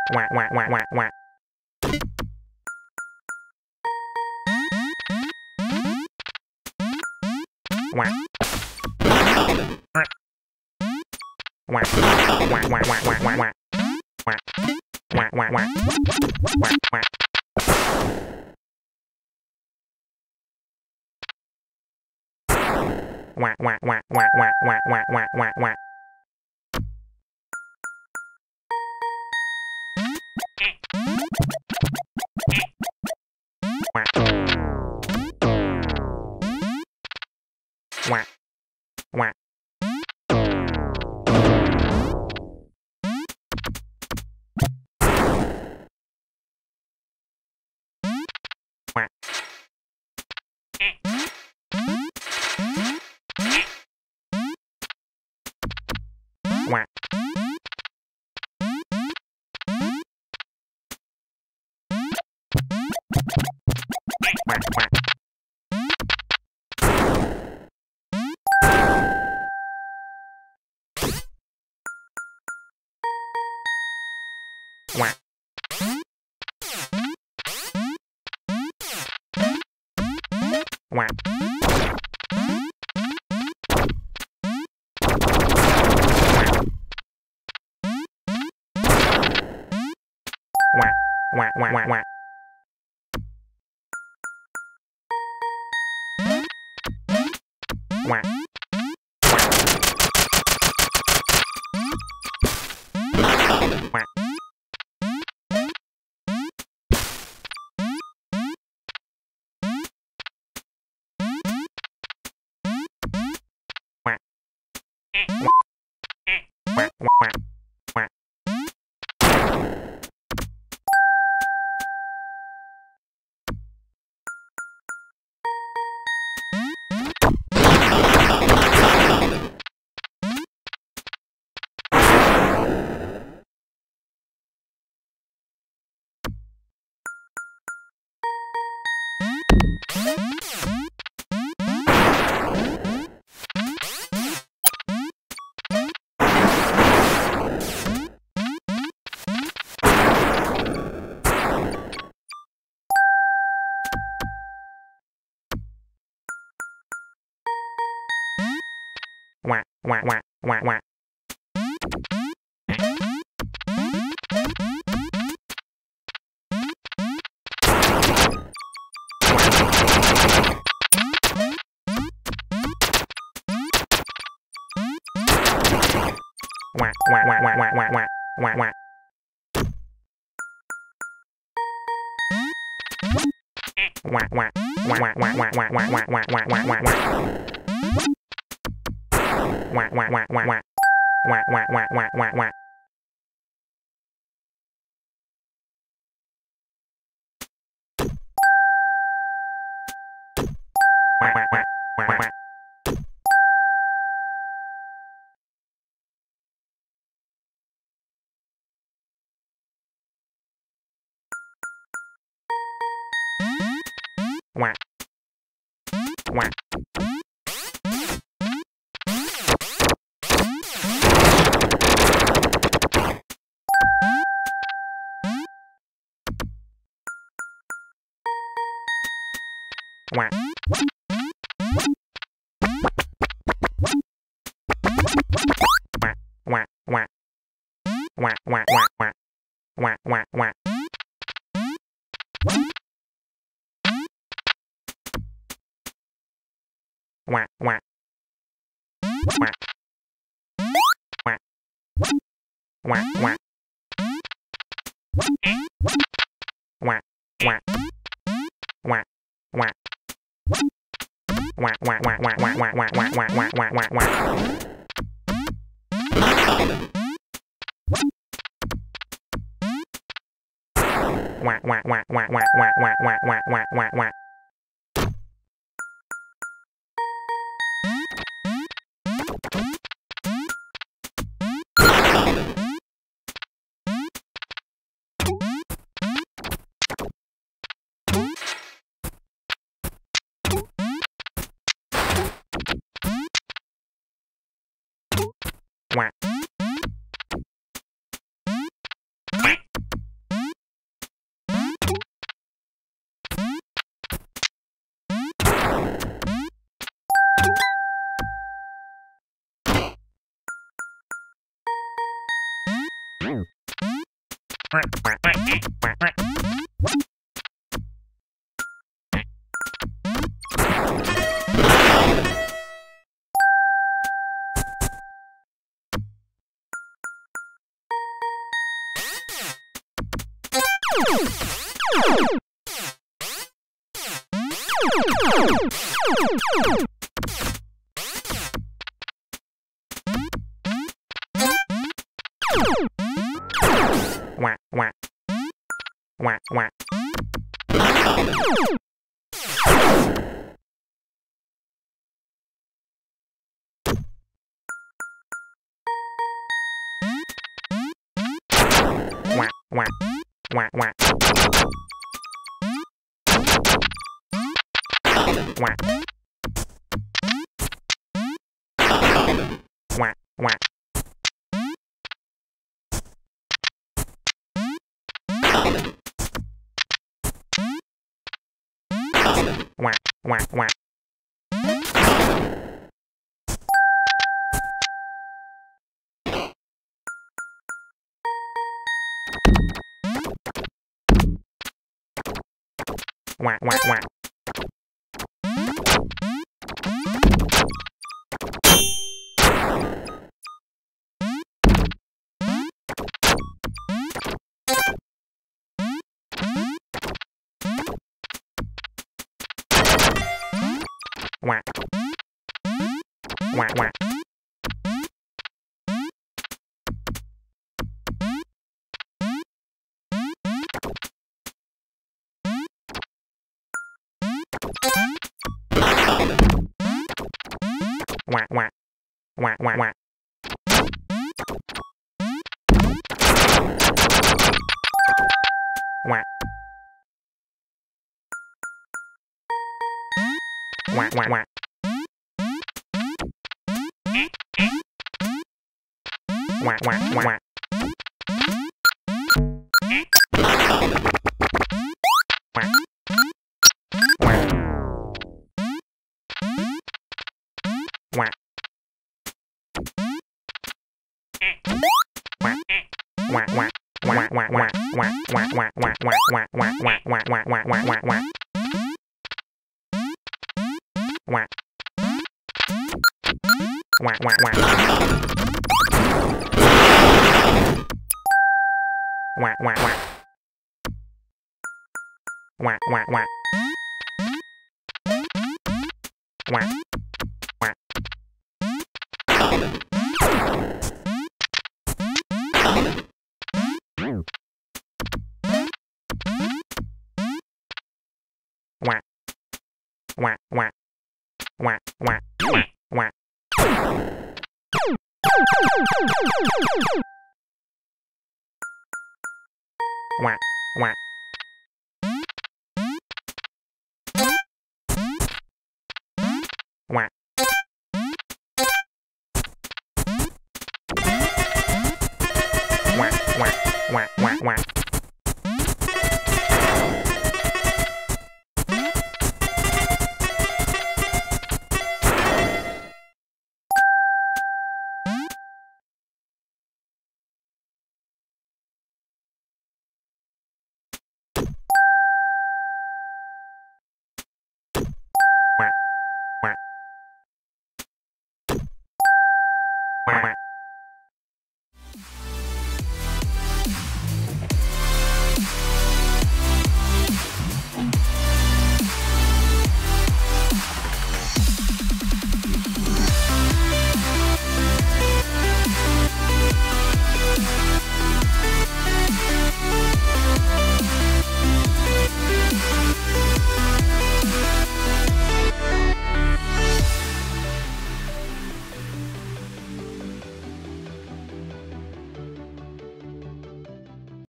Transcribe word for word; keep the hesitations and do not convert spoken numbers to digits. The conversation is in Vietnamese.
Quack, quack, quack, quack, quack. Quack. Quack, quack, quack, quack, quack, quack, quack. Quack, quack, quack, quack. Quack, quack. Quack, quack, quack, quack, quack, quack, quack, quack, quack, quack. Quack. Quack. Quack. Quack. Quack. Quack, quack. Quack. Quack. Quack, quack, quack, quack, quack. Quack. Quack. Quack. Quack, quack, quack. Quack, quack, quack, quack, quack. Quack, quack, quack, quack, quack, quack, quack, quack, quack. Quack, quack, quack, quack, quack, quack, quack, quack, quack, quack, quack, quack, quack. Quack, quack, quack, quack, quack. Quack, quack, quack, quack, quack, quack. Quack, quack, quack, quack, quack. Quack. Quack. Quack. Quack, quack, quack. Quack, quack, quack, quack. Quack, quack, quack. Quack, quack. Quack. Quack. Quack, quack. Quack, quack. Quack, quack. Quack, quack, quack, quack, quack, quack, quack, quack, quack, quack, quack, quack, quack. Quack, quack, quack, quack, quack, quack, quack, quack, quack, quack, quack, quack. Quack. Quack. Quack, quack. Quack, quack. Quack, quack. Quack, quack. Quack. Quack, quack. Quack, quack, quack. Quack, quack, quack. Quack. Quack, quack. Quack, quack. Quack, quack, quack. Quack. Quack, quack, quack. Quack, quack, quack. Quack. Quack. Quack. Quack, quack. Quack, quack, quack. Quack, quack, quack, quack, quack, quack, quack, quack, quack, quack, quack, quack, quack, quack. Quack. Quack, quack, quack. Quack, quack, quack. Quack, quack, quack. Quack. Quack. Quack. Quack, quack. Quack, quack, quack, quack. Quack, quack. Quack. Quack, quack, quack, quack, quack.